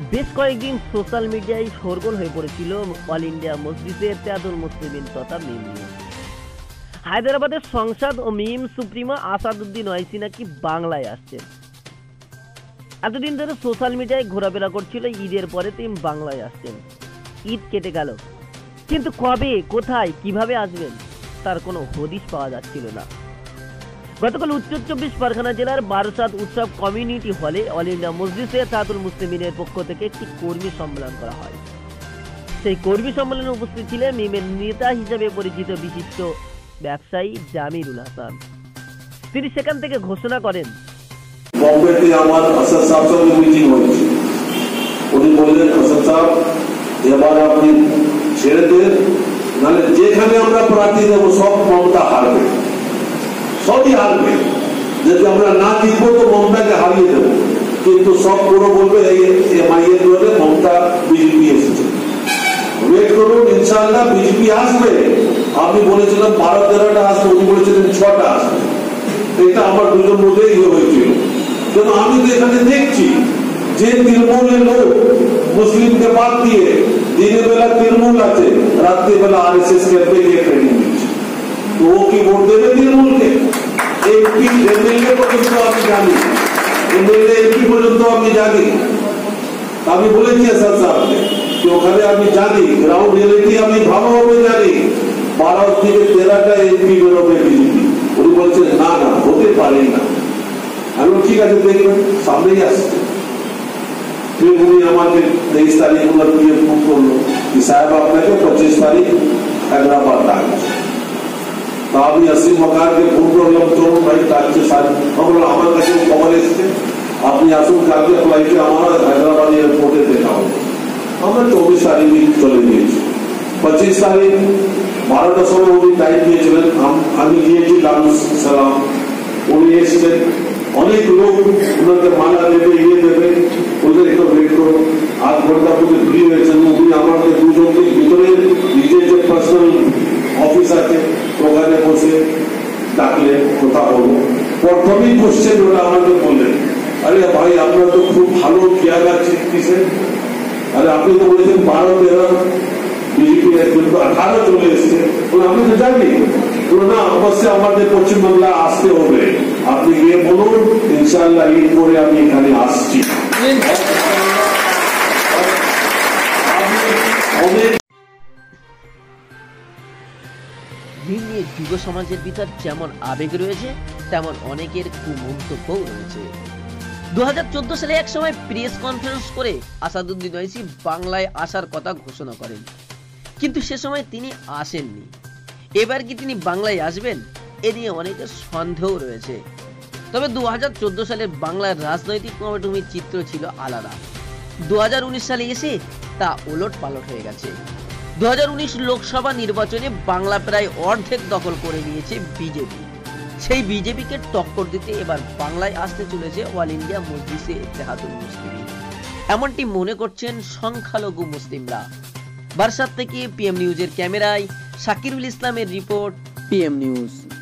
বেশ কয়েকদিন সোশ্যাল মিডিয়ায় শোরগোল হয়ে পড়েছিল অল ইন্ডিয়া মজলিসে ইত্তেহাদুল মুসলিমিন তথা মিম নিয়ে। হায়দ্রাবাদের সংসদ ও মিম সুপ্রিমো আসাদুদ্দিন ওয়াইসি নাকি বাংলায় আসছেন। এতদিন ধরে সোশ্যাল মিডিয়ায় ঘোরাফেরা করছিল ঈদের পরে তিনি বাংলায় আসছেন। ঈদ কেটে গেল, কিন্তু কবে, কোথায়, কিভাবে আসবেন তার কোনো হদিশ পাওয়া যাচ্ছিল না। গতকাল উত্তর চব্বিশ পরগনা জেলার বারাসাত উৎসব কমিউনিটি হলে অল ইন্ডিয়া মজলিসে ইত্তেহাদুল মুসলিমিনের পক্ষ থেকে একটি কর্মী সম্মেলন করা হয়। সেই কর্মী সম্মেলনে উপস্থিত ছিলেন মিমের নেতা হিসেবে পরিচিত বিশিষ্ট ব্যবসায়ী জামিরুল হাসান। তিনি সেখান থেকে ঘোষণা করেন, বম্বেতে আমার আসাদ সাহেব সঙ্গে মিটিং হয়েছে। উনি বললেন, আসাদ সাহেব এবার আপনি ছেড়ে দেন, নাহলে যেখানে আমরা প্রার্থী দেবো সব মমতা হারবে, সবই হারবে। যদি আমরা না জিতবো তো মমতাকে হারিয়ে দেবো, কিন্তু সব পুরো বলবে এমআইএর জন্য মমতা বিজেপি এসেছে। ওয়েট করুন, ইনশাআল্লাহ বিজেপি আসবে। আপনি বলেছিলেন 12-13টা আসবে, উনি বলেছিলেন 6টা আসবে। এটা আমার দুজন মধ্যে হয়েছিল। কিন্তু আমি তো এখানে দেখছি যে তৃণমূলের লোক মুসলিমকে বাদ দিয়ে দিনের বেলা তৃণমূল আছে, রাত্রিবেলা আরএসএস ক্যাম্পে গিয়ে ট্রেনিং দিচ্ছে। তো ও কি ভোট দেবে তৃণমূলকে? এমপি এমএলএ পর্যন্ত আমি জানি, এমএলএ এমপি পর্যন্ত আমি জানি। আমি বলেছি আসাদ সাহেবকে যে ওখানে আমি জানি, গ্রাউন্ড রিয়েলিটি আমি ভালোভাবে জানি। 12 থেকে 13টা এমপি বেরোবে বিজেপি। উনি বলছেন না না, হতে পারে না। আমি ঠিক আছে, দেখবেন সামনেই আসছে। फिर उन्हें हमारे 23 तारीख को लड़की फोन करलो कि साहब आपने के 25 तारीख हैदराबाद आ गए। तो अभी 80 मकान के फोन करलो चलो भाई काल से साथ हम लोग हमारे काছে খবর এসেছে, আপনি আসুন কালকে ফ্লাইটে আমরা হায়দ্রাবাদ এয়ারপোর্টে দেখা হবে। আমরা 24 তারিখ চলে গিয়েছি। 25 তারিখ 12টার সময় উনি টাইম দিয়েছিলেন, আমি গিয়েছি লালুস সালাম। উনি এসেছেন, অনেক লোক ওনাকে মালা দেবে, ইয়ে দেবে, ওদের একটু ওয়েট করো। 8 ঘন্টা মধ্যে ভিড় হয়েছেন। উনি আমাকে দুজনকে ভিতরে নিজের যে পার্সোনাল অফিস আছে ওখানে বসে ডাকলেন, কথা বলবো। প্রথমেই কোশ্চেন ওরা আমাকে বললেন, আরে ভাই আপনার তো খুব ভালো খেয়াল আছে কিসে, আরে আপনি তো বলেছেন 12-13 বিজেপি 18 চলে এসছে। আমি তো জানি না, অবশ্যই আমাদের পশ্চিমবাংলা আসতে হবে। আপনি গিয়ে বলুন, ইনশাআল্লাহ ঈদ পরে আমি এখানে আসছি। মিম নিয়ে যুব সমাজের ভিতর যেমন আবেগ রয়েছে, তেমন অনেকের কুমন্তব্যও রয়েছে। 2014 সালে এক সময় প্রেস কনফারেন্স করে আসাদুদ্দিন ওয়াইসি বাংলায় আসার কথা ঘোষণা করেন, কিন্তু সে সময় তিনি আসেননি। এবার কি তিনি বাংলায় আসবেন, এ নিয়ে অনেকের সন্দেহ রয়েছে। তবে 2014 সালের বাংলার রাজনৈতিক পটভূমির চিত্র ছিল আলাদা। 2019 সালে এসে তা ওলট পালট হয়ে গেছে। 2019 লোকসভা নির্বাচনে বাংলা প্রায় অর্ধেক দখল করে নিয়েছে বিজেপি। সেই বিজেপিকে টক্কর দিতে এবার বাংলায় আসতে চলেছে অল ইন্ডিয়া মজলিসে ইত্তেহাদুল মুসলিমিন, এমনটি মনে করছেন সংখ্যালঘু মুসলিমরা। বারাসাত থেকে পিএম নিউজের ক্যামেরায় শাকিরুল ইসলামের রিপোর্ট, পিএম নিউজ।